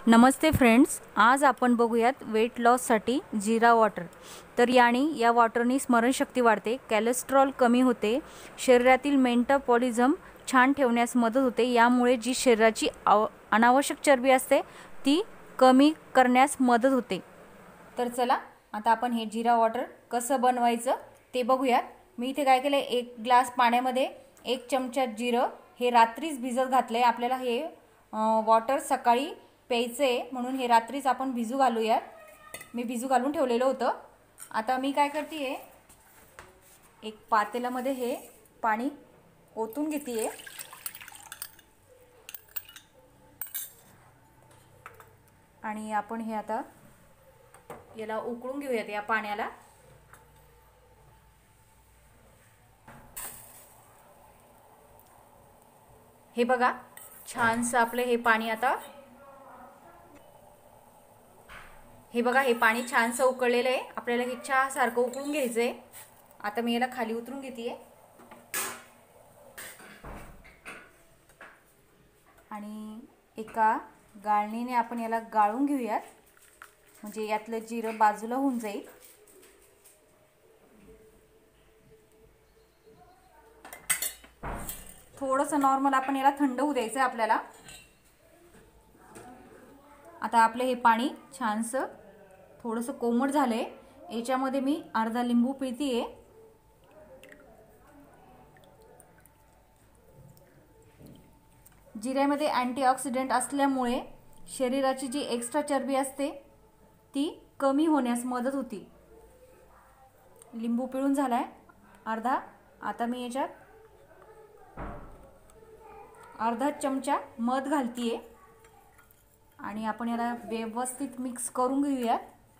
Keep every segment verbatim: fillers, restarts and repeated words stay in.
नमस्ते friends, आज आपण बघूयात वेट लॉससाठी जीरा वॉटर। तर याने या वॉटरनी स्मरणशक्ती वाढते, कोलेस्ट्रॉल कमी होते, शरीरातील मेटाबॉलिझम छान ठेवण्यास मदत होते। यामुळे जी शरीराची अनावश्यक चरबी असते ती कमी करण्यास मदत होते। तर चला आता आपण हे जीरा वॉटर कसं बनवायचं ते बघूयात। मी इथे काय केले, एक ग्लास पाण्यामध्ये एक चमचा जिरं हे रात्रीच भिजत घातले। आपल्याला हे वॉटर सकाळी प्यायचे म्हणून हे रात्रीच आपण भिजू घालूयात। मी भिजू घालून ठेवलेलं होतं। आता मी काय करते, एक पातेल्यामध्ये हे पाणी ओतून घेते आणि आपण हे आता याला उकळून घेऊयात या पाण्याला। हे बघा, छानसं आपलं हे पाणी आता हे बघा हे पाणी छानसं उकळलेलं आहे। आपल्याला हे चहा सारखं उकळून घ्यायचंय। आता मी याला खाली उतरून घेते आणि एका गाळणीने आपण याला गाळून घेऊयात, म्हणजे यातलं जिरं बाजूला होऊन जाईल। थोडंसं नॉर्मल आपण याला थंड होऊ द्यायचं आपल्याला। आता आपले हे पाणी छानसं थोडंसं कोमट झालंय। याच्यामध्ये मी अर्धा लिंबू पिळतीये। जिऱ्यामध्ये अँटीऑक्सिडंट असल्यामुळे शरीराची जी एक्स्ट्रा चरबी असते ती कमी होण्यास मदत होती। लिंबू पिळून झालाय अर्धा। आता मी याच्यात अर्धा चमचा मध घालतीये आणि आपण याला व्यवस्थित मिक्स करून घेऊयात।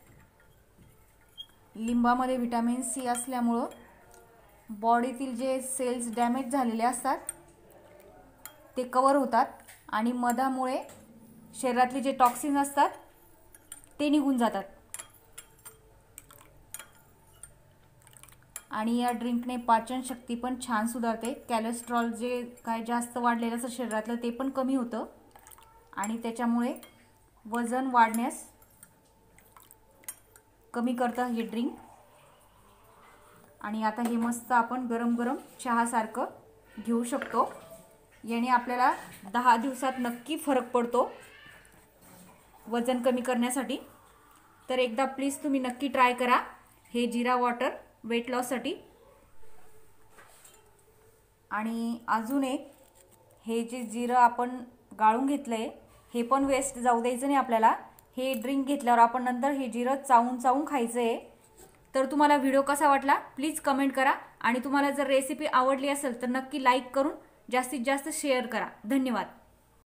लिंबामध्ये व्हिटॅमिन सी असल्यामुळे बॉडीतील जे सेल्स डॅमेज झालेले असतात ते कव्हर होतात आणि मधामुळे शरीरातले जे टॉक्सिन असतात ते निघून जातात आणि या ड्रिंकने पाचन शक्ती पण छान सुधारते। कोलेस्ट्रॉल जे काय जास्त वाढलेलं असतं शरीरातलं ते पण कमी होतं आणि त्याच्यामुळे वजन वाढण्यास कमी करतं हे ड्रिंक। आणि आता हे मस्त आपण गरम गरम चहा सारखं घेऊ शकतो। याने आपल्याला दहा दिवसात नक्की फरक पडतो वजन कमी करण्यासाठी। तर एकदा प्लीज तुम्ही नक्की ट्राय करा हे जीरा वॉटर वेट लॉस साठी। आणि अजून एक, हे जे जिरं आपण गाळून घेतलंय हे पण वेस्ट जाऊ द्यायचं नाही आपल्याला। हे ड्रिंक घेतल्यावर आपण नंतर हे जिरं चावून चावून खायचंय। तर तुम्हाला व्हिडिओ कसा वाटला प्लीज कमेंट करा आणि तुम्हाला जर रेसिपी आवडली असेल तर नक्की लाईक करून जास्तीत जास्त शेअर करा। धन्यवाद।